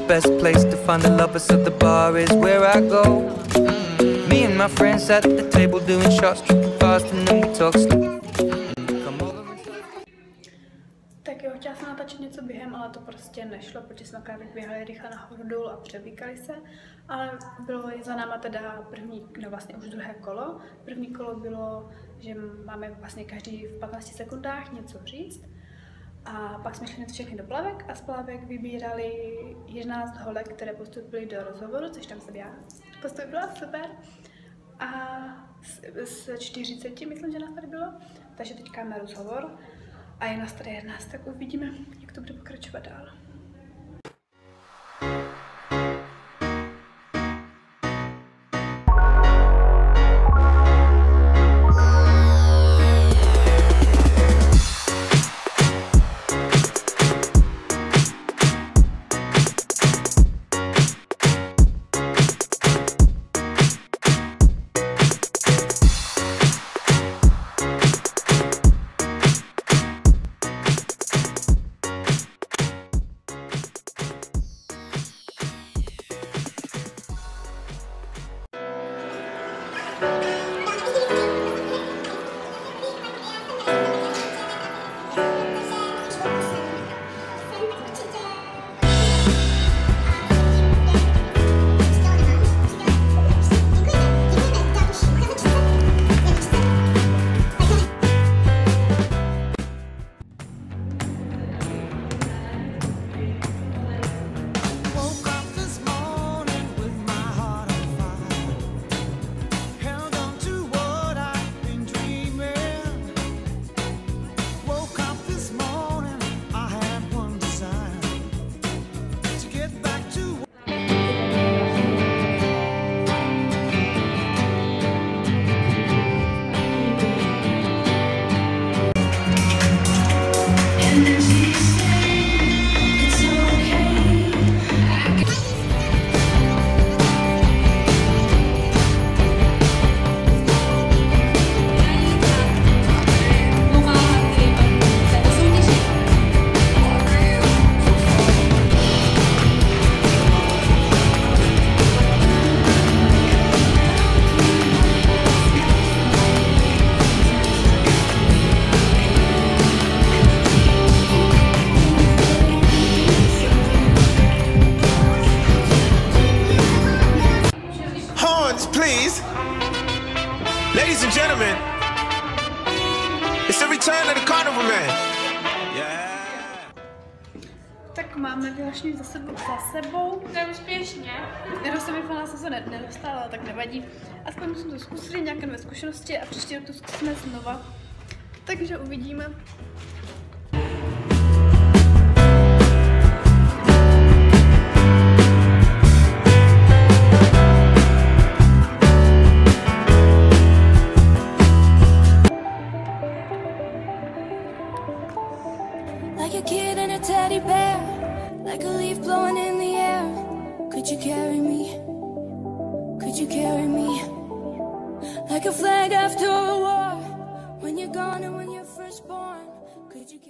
best place to find the lovers, so the bar is where I go. Me and my friends at the table doing shots, tripping fast, and then we talk slow. Tak jo, chtěla jsem natočit něco během, ale to prostě nešlo, protože jsme akorát běhali rychle nahoru dolů a převlíkali se. Ale bylo za náma teda vlastně už druhé kolo. První kolo bylo, že máme vlastně každý v 15 sekundách něco říct. A pak jsme šli všechny do plavek a z plavek vybírali 11 holek, které postupily do rozhovoru, což tam jsem já postupila, super. A z 40, myslím, že nás tady bylo, takže teď máme rozhovor. A je nás tady 11, tak uvidíme, jak to bude pokračovat dál. Please, ladies and gentlemen, it's the return of the Carnival Man. Yeah. Tak máme vyhlašení za sebou. Neúspěšně. Do semifinále jsem se nedostala, tak nevadí. Aspoň jsme to zkusili, nějaké nové zkušenosti a příští rok to zkusíme znova. Takže uvidíme. Like a kid and a teddy bear, like a leaf blowing in the air. Could you carry me? Could you carry me? Like a flag after a war, when you're gone and when you're first born. Could you